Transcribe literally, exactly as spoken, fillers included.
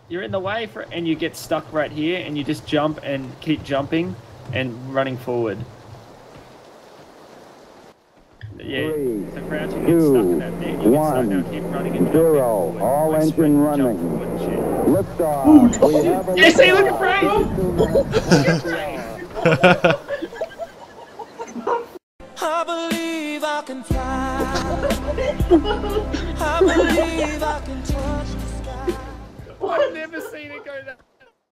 you're in the way for, and you get stuck right here, and you just jump and keep jumping and running forward. Yeah, Three, so crouching and two, stuck in that thing. You get stuck now, keep running and zero. jumping forward. All Like engine sprint, running. jump forward and shit. Liftoff. We have a Yeah, see, look liftoff. at Frank! I believe I can fly. I believe I can touch the sky. I've never seen it go that